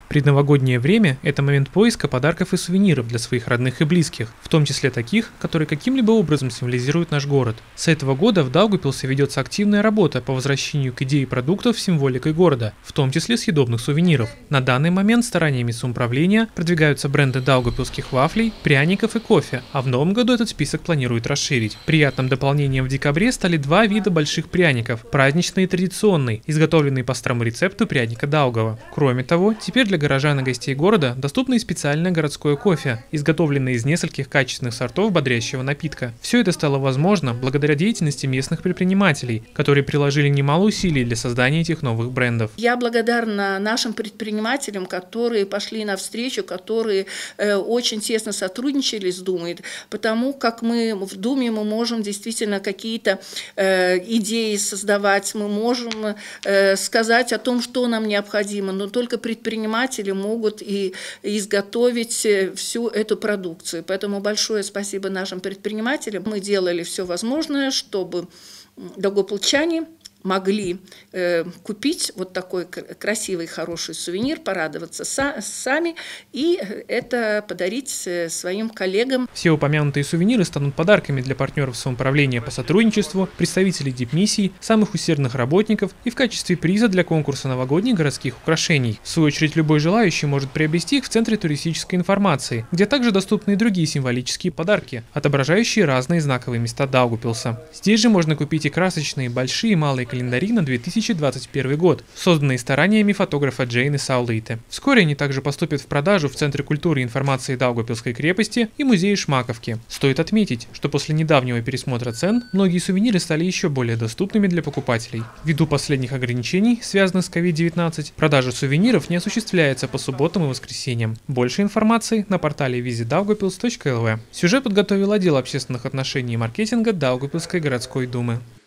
Предновогоднее время – это момент поиска подарков и сувениров для своих родных и близких, в том числе таких, которые каким-либо образом символизируют наш город. С этого года в Даугавпилсе ведется активная работа по возвращению к идее продуктов с символикой города, в том числе съедобных сувениров. На данный момент стараниями самоуправления продвигаются бренды даугавпилских вафлей, пряников и кофе, а в новом году этот список планируют расширить. Приятным дополнением в декабре стали два вида больших пряников – праздничный и традиционный, изготовленные по старому рецепту пряника Даугава. Кроме того, теперь для горожан и гостей города доступно и специальное городское кофе, изготовленное из нескольких качественных сортов бодрящего напитка. Все это стало возможно благодаря деятельности местных предпринимателей, которые приложили немало усилий для создания этих новых брендов. Я благодарна нашим предпринимателям, которые пошли навстречу, которые очень тесно сотрудничали с Думой, потому как мы в Думе можем действительно какие-то идеи создавать, мы можем сказать о том, что нам необходимо, но только предприниматели могут и изготовить всю эту продукцию. Поэтому большое спасибо нашим предпринимателям. Мы делали все возможное, чтобы даугавпилчане могли купить вот такой красивый, хороший сувенир, порадоваться сами и это подарить своим коллегам. Все упомянутые сувениры станут подарками для партнеров самоуправления по сотрудничеству, представителей дипмиссий, самых усердных работников и в качестве приза для конкурса новогодних городских украшений. В свою очередь, любой желающий может приобрести их в Центре туристической информации, где также доступны и другие символические подарки, отображающие разные знаковые места Даугавпилса. Здесь же можно купить и красочные, большие и малые календари на 2021 год, созданные стараниями фотографа Джейны Саулейте. Вскоре они также поступят в продажу в Центре культуры и информации Даугавпилской крепости и музее Шмаковки. Стоит отметить, что после недавнего пересмотра цен многие сувениры стали еще более доступными для покупателей. Ввиду последних ограничений, связанных с COVID-19, продажа сувениров не осуществляется по субботам и воскресеньям. Больше информации на портале visitdaugavpils.lv. Сюжет подготовил отдел общественных отношений и маркетинга Даугавпилской городской думы.